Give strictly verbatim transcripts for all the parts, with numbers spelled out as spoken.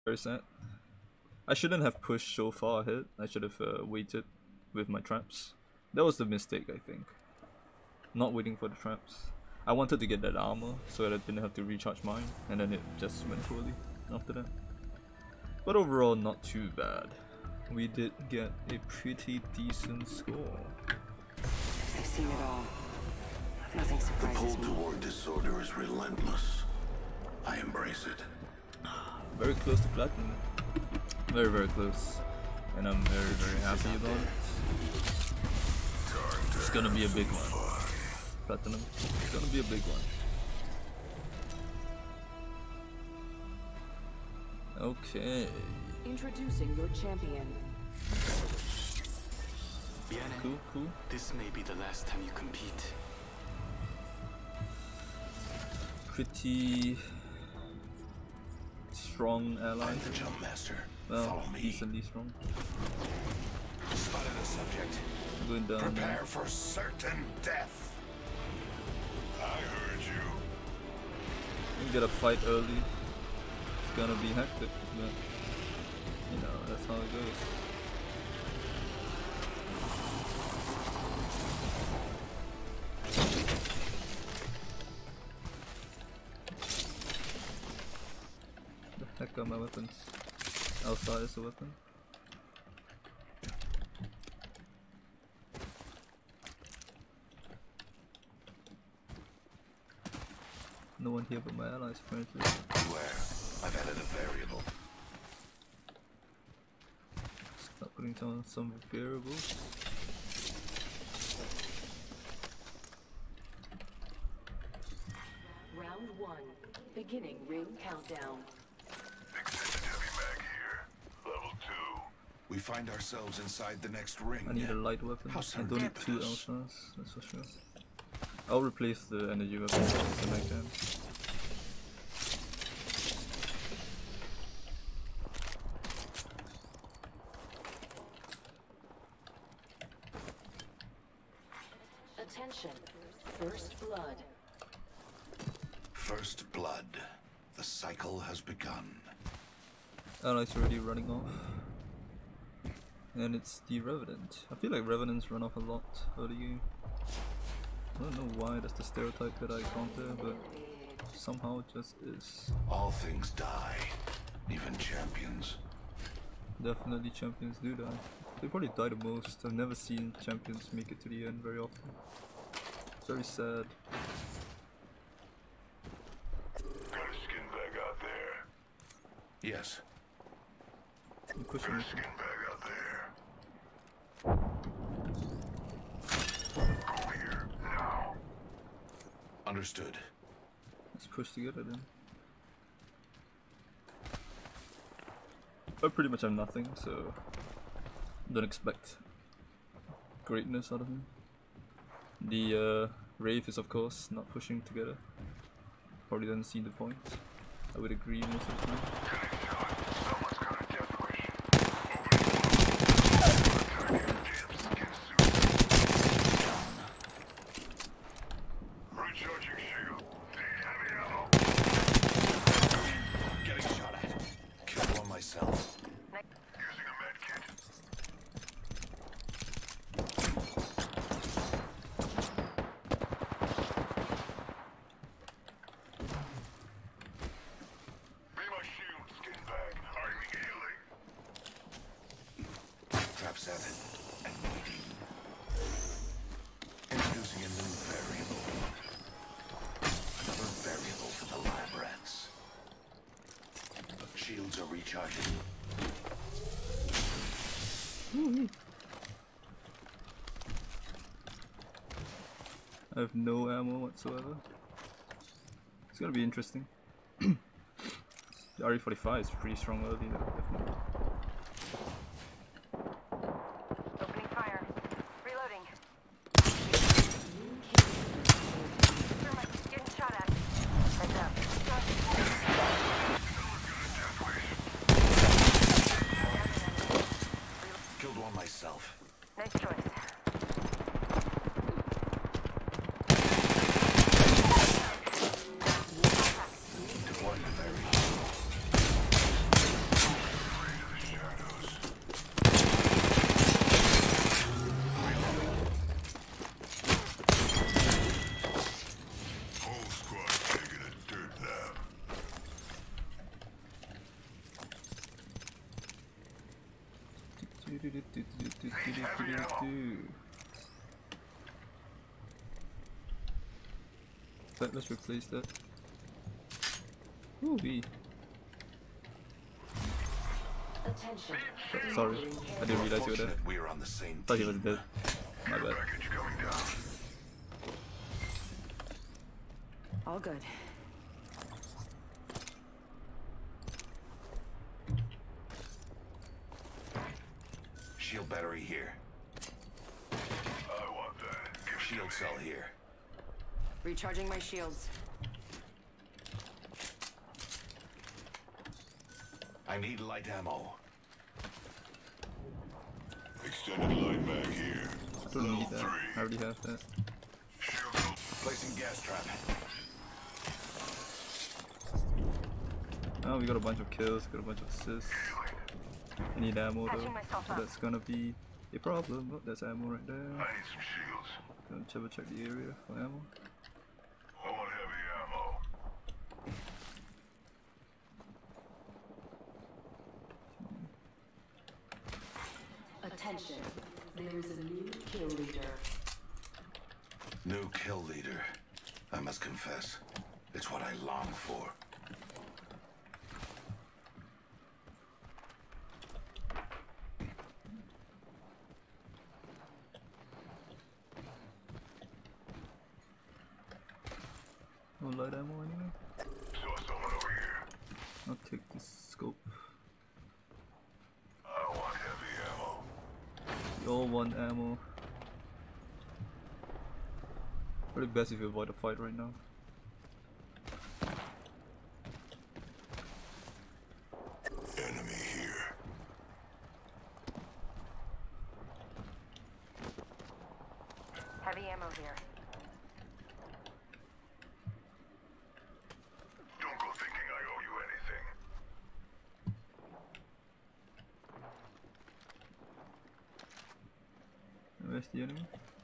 Very sad. I shouldn't have pushed so far ahead. I should have uh, waited with my traps. That was the mistake, I think. Not waiting for the traps. I wanted to get that armor so that I didn't have to recharge mine, and then it just went poorly after that. But overall, not too bad. We did get a pretty decent score. I've seen it all. Nothing surprises me. The pull toward disorder is relentless. I embrace it. Very close to platinum. Very, very close. And I'm very, very happy about it. It's gonna be a big one. Platinum. It's gonna be a big one. Okay. Introducing your champion. Cool, cool. This may be the last time you compete. Pretty strong ally. I'm the jump master. Well, Follow me. decently strong. Spotted a subject. I'm going down. Prepare Now. for certain death. I heard you. You get a fight early. It's gonna be hectic, but you know, that's how it goes. The heck are my weapons? Elsa is a weapon. No one here but my allies, apparently. Beware. I've added a variable. Start putting down some variables. Round one. Beginning ring countdown. Extended heavy mag here. Level two. We find ourselves inside the next ring. I need a light weapon. How I don't need two serendipitous. Elsas, that's for sure. I'll replace the energy weapon when I can. Attention. First blood. First blood. The cycle has begun. Allies already running off. And it's the Revenant. I feel like Revenants run off a lot early game. I don't know why that's the stereotype that I counter, but somehow it just is. All things die. Even champions. Definitely champions do die. They probably die the most. I've never seen champions make it to the end very often. It's very sad. Got a skin bag out there. Yes. I'm pushing it. Skin bag out there. Go here now. Understood. Let's push together then. I pretty much have nothing, so don't expect greatness out of me. The uh, Wraith is of course not pushing together. Probably doesn't see the point. I would agree most of the time. Someone's got a death wish. Recharging shield. Need heavy ammo. Getting shot at. Killed one myself. Using a med kit. Be my shield, skin bag. Hiding healing. Trap set and waiting. Introducing a new variable. Another variable for the lab rats. Shields are recharging. I have no ammo whatsoever. It's gonna be interesting. The R E forty-five is pretty strong early though, definitely. Opening fire. Reloading. Thermite getting shot at. Heads up. Killed one myself. Nice choice. Deploying the variable. So let's replace that. Ooh, V. Attention. Sorry, I didn't realize you were there. Fortunate we're on the same Thought he was team. dead. My bad. Package coming down. All good. Shield battery here. I want that. Give shield cell here. Recharging my shields. I need light ammo. Extended light mag here. I don't need that. I already have that. Shield Placing gas trap. Oh, we got a bunch of kills, got a bunch of assists. I need ammo though, Patching myself so up. that's gonna be a problem. Oh, there's ammo right there. I need some shields. Gonna double check the area for ammo. I want heavy ammo. Attention, there is a new kill leader. New kill leader. I must confess, it's what I long for. No light ammo anyway. Saw someone over here. I'll take this scope. I want heavy ammo. We all want ammo. Probably best if you avoid a fight right now. Enemy here. Heavy ammo here. Don't go thinking I owe you anything. Where's the enemy?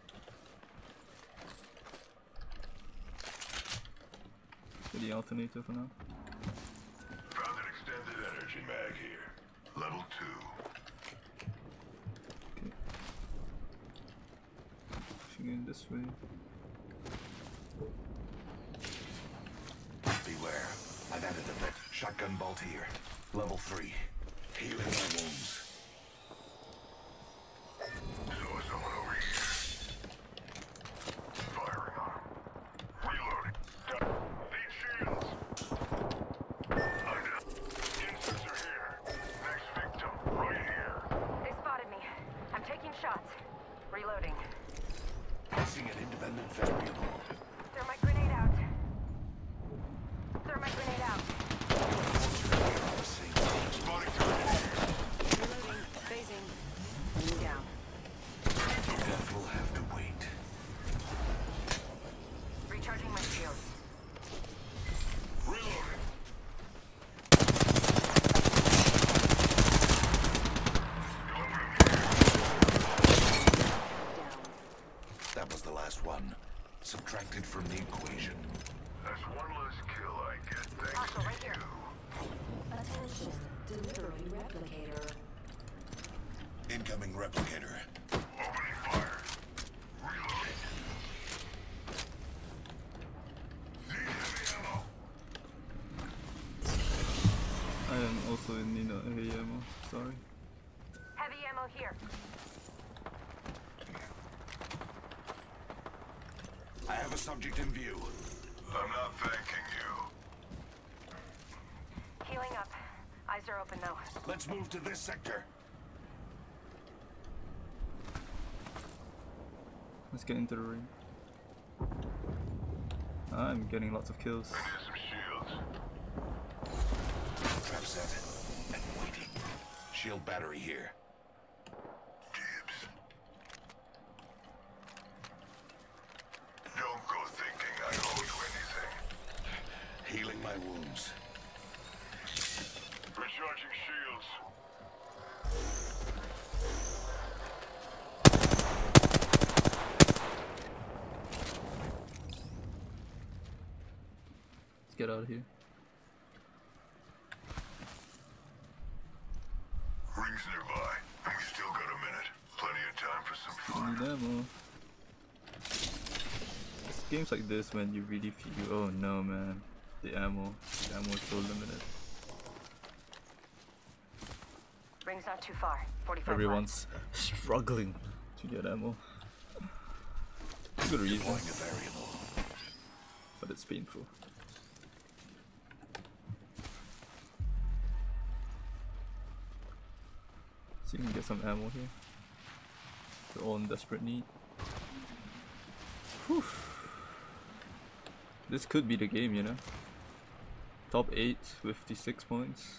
Get the alternator for now. Found an extended energy mag here. Level two. Okay. Pushing in this way. Beware. I've added a bit. Shotgun bolt here. Level three. Healing my wounds. Saw someone over here. Firing on him. Reloading. Need shields. I'm down. Inserts are here. Next victim, right here. They spotted me. I'm taking shots. Reloading. Placing an independent variable. Thermite grenade out. Thermite grenade out. Fortunately, we're on the same team. Spotting target here. Reloading. Phasing. Moving down. Death will have to wait. Recharging my shields. Reloading. That was the last one. Subtracted from the equation. That's one less kill I get thanks Also, right to here. you. Attention, delivering replicator. Incoming replicator. Opening fire. Reloading. Need heavy ammo. I am also in need of heavy ammo, sorry. Heavy ammo here. I have a subject in view. I'm not thanking you. Healing up. Eyes are open though. Let's move to this sector. Let's get into the ring. I'm getting lots of kills. I need some shields. Trap set. And waiting. Shield battery here. Gibbs. Don't go thinking I owe you anything. Healing my wounds. Recharging shields. Let's get out of here. Rings nearby. We still got a minute. Plenty of time for some I fun. need ammo. It's games like this when you really feel, oh no man, the ammo, the ammo is so limited. Ring's not too far. forty-five Everyone's struggling to get ammo. Good reason, Deploying a variable. but it's painful. So you can get some ammo here. We're all in desperate need. Whew. This could be the game, you know. Top eight with fifty-six points.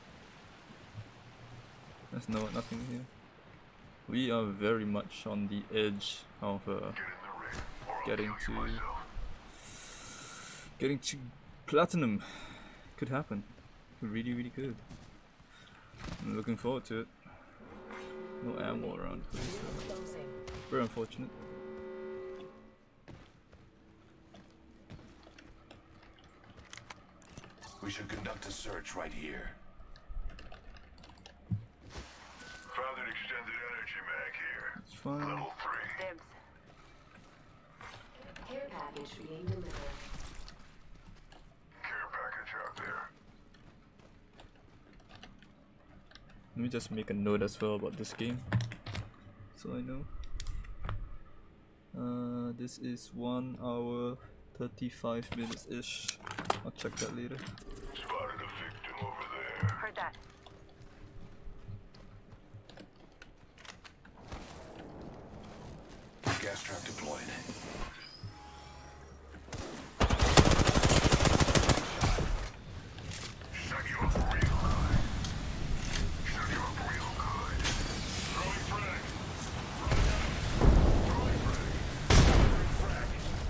There's no nothing here. We are very much on the edge of uh, Get in the ring, or I'll getting kill to you myself. getting to platinum. Could happen. Really, really could. I'm looking forward to it. No ammo around, please. Closing. Very unfortunate. We should conduct a search right here. Found an extended energy mag here. It's fine. Level three. Dibs. Care package being delivered. Care package out there. Let me just make a note as well about this game, so I know. Uh, this is one hour thirty-five minutes ish. I'll check that later. Spotted a victim over there. Heard that. Gas trap deployed. Shut you up real good. Shut you up real good. Throwing frag. Throwing frag.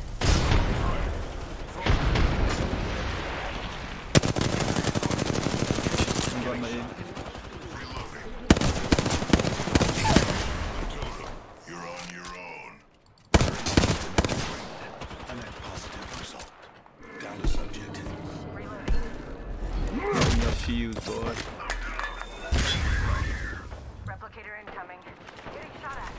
I'm got my aim. Reloading. You're on your own. A net positive result. Down to subject. Reloading. Getting your shields, boy. Replicator incoming. Getting shot at.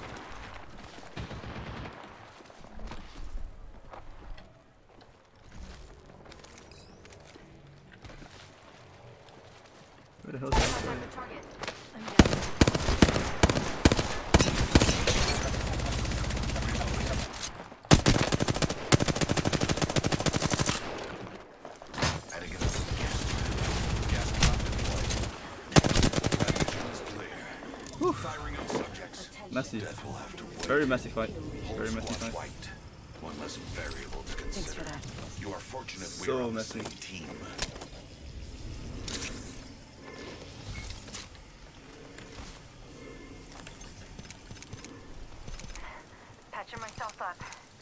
Where the hell's that guy? Outside the target. I'm down. Adding another gas trap. Gas trap deployed. That is clear. Firing on subjects. Messy. Death will have to wait. Very messy fight. Very Whole messy squad fight. wiped. One less variable to Thanks consider. for that. You are fortunate So we're on messy. the same team. Patching myself up.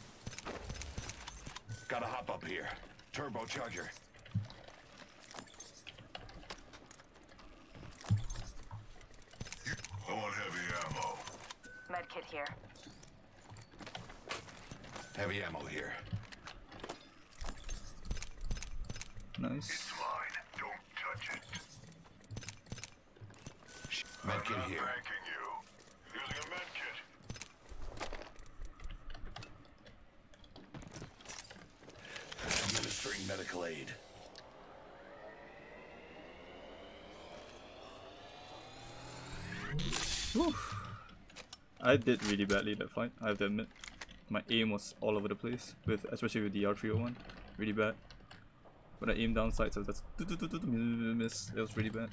Gotta hop up here. Turbocharger. I want heavy ammo. Medkit here. Heavy ammo here. Nice. It's mine. Don't touch it. Medkit I'm here. thanking you. Using a medkit. Administering medical aid. Whew. I did really badly that fight, I have to admit. My aim was all over the place, with especially with the R three oh one. Really bad. When I aimed down sights, I was just miss. It was really bad.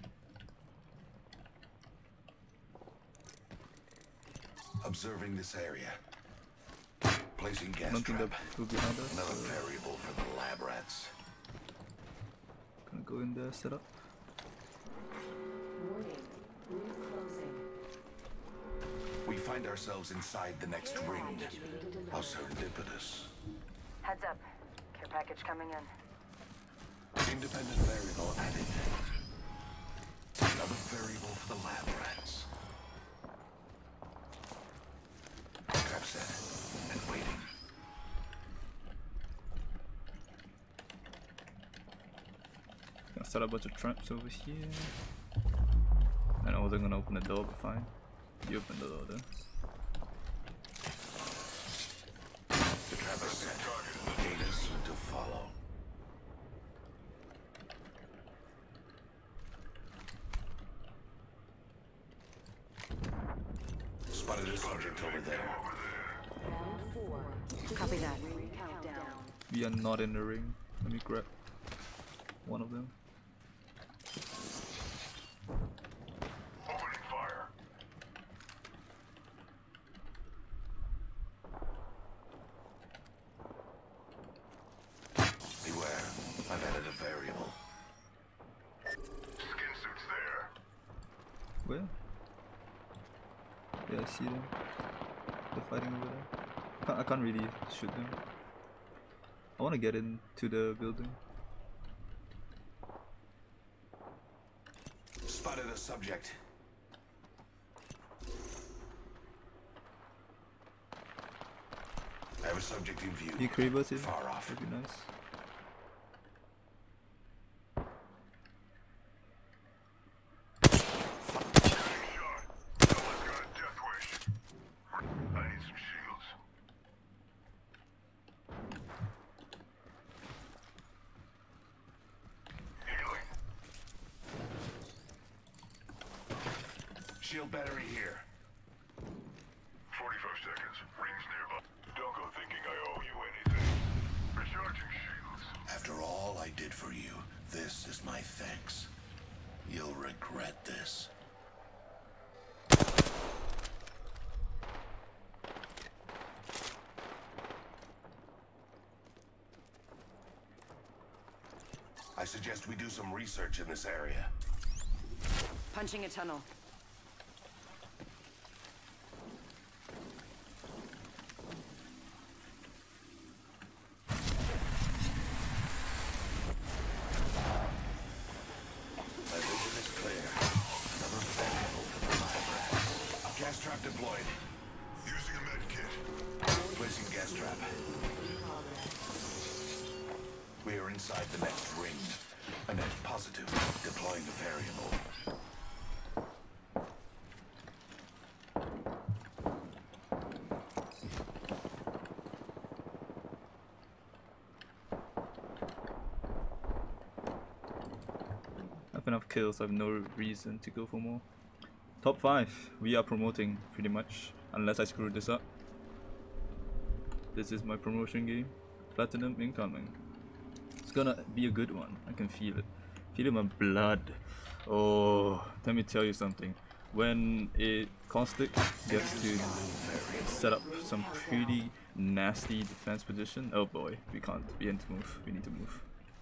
Observing this area. Placing I gas don't think trap. that will behind us. Another So variable for the lab rats. gonna go in there, set up. Warning. Room closing. We find ourselves inside the next Care ring. package being delivered. How serendipitous. Heads up. Care package coming in. Independent variable added. Another variable for the lab rats. Trap set and waiting. Gonna set up a bunch of traps over here. And I wasn't gonna open the door, but fine. You open the door there. The trap is set. Data soon to follow. Spotted a subject over there. Round four. Copy that. Ring countdown. We are not in the ring. Let me grab one of them. Opening fire. Beware, I've added a variable. Skin suits there. Where? Yeah, I see them. They're fighting over there. I can't, I can't really shoot them. I want to get into the building. Spotted a subject. I have a subject in view. You creepers here? Far off. That'd be nice. Shot. Someone's got a death wish. I need some shields. Healing. Shield battery here. forty-five seconds. Rings nearby. Don't go thinking I owe you anything. Recharging shields. After all I did for you, this is my thanks. You'll regret this. I suggest we do some research in this area. Punching a tunnel. My vision is clear. Another variable for the library. Gas trap deployed. Using a med kit. Placing gas trap. We are inside the next ring. A net positive. Deploying the variable. I have enough kills, I have no reason to go for more. Top five. We are promoting pretty much. Unless I screw this up. This is my promotion game. Platinum incoming. It's gonna be a good one. I can feel it. Feel it in my blood. Oh, let me tell you something. When a Caustic gets to set up some pretty nasty defense position, oh boy, we can't. We need to move. We need to move.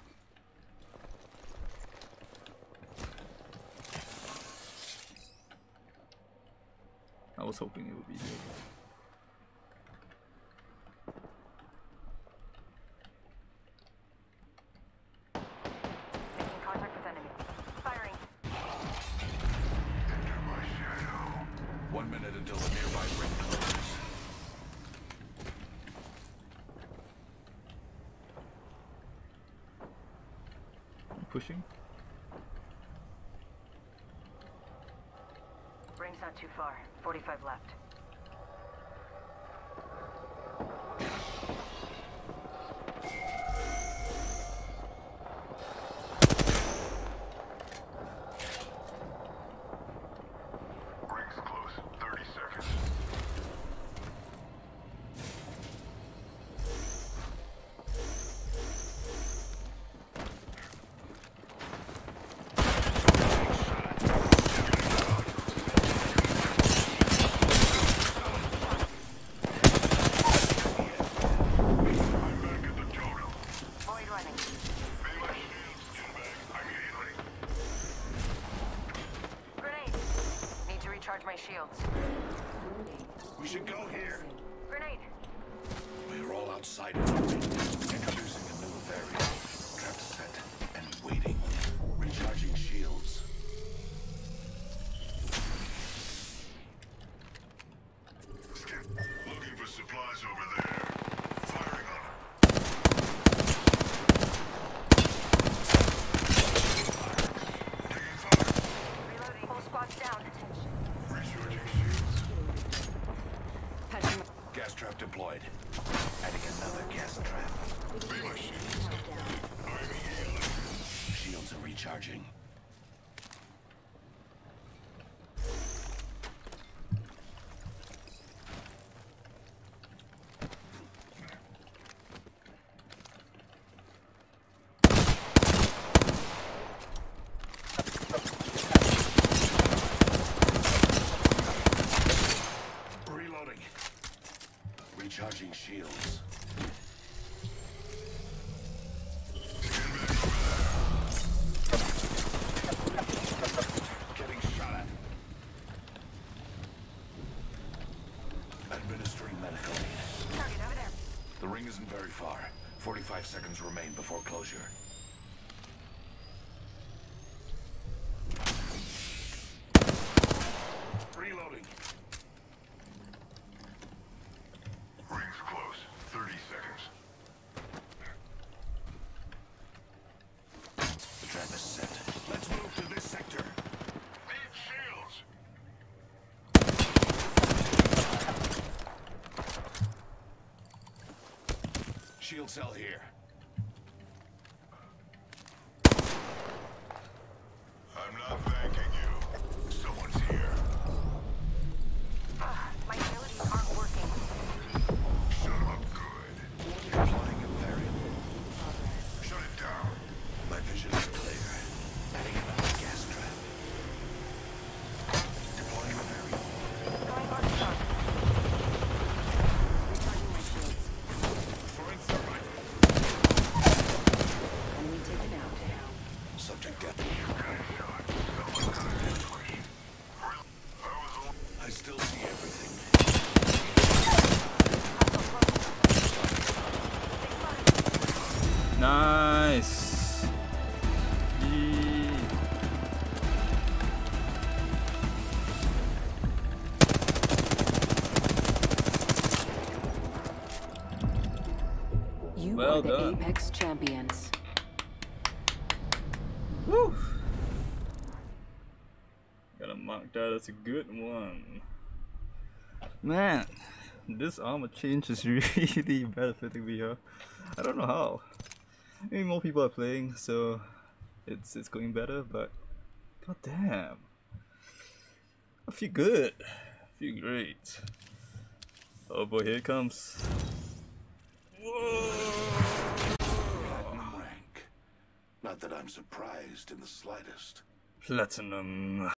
I was hoping it would be here. Taking contact with enemy. Firing. Enter my shadow. One minute until the nearby ring closes. I'm pushing. Ring's not too far. forty-five left. Rings close. thirty seconds. I'm back at the totem. Void running. Be my shields, Jinbag. I'm healing. Grenade. Need to recharge my shields. We should go here. Grenade. We are all outside of the ring. Introducing a new variable. Trap set and waiting. Recharging shields. Looking for supplies over there. Firing on them. Taking fire. Reloading. Whole squad's down. Recharging shields. deployed. Adding another gas trap. Shields are recharging. Reloading. Recharging shields. Getting shot at. Administering medical aid. Target over there. The ring isn't very far. forty-five seconds remain before closure. Reloading. Ring's close. thirty seconds. The trap is set. Let's move to this sector. Need shields. Shield cell here. I'm not thanking you. Someone's here. Ugh, my abilities aren't working. Shut 'em up good. Deploying a variable. Shut it down. My vision is clear. Adding another gas trap. Deploying a variable. Going on start. Recharging my shields. Throwing thermite. Enemy taken out. Subject dead. Someone got an ambush. I was all I still see everything. Nice. Yee. You Well are the done. Apex champions. Woo. Gotta mark that as a good one. Man, this armor change is really benefiting me here. I don't know how. Maybe more people are playing, so it's it's going better. But god damn, I feel good. I feel great. Oh boy, here it comes. Whoa! Platinum rank. Not that I'm surprised in the slightest. Platinum.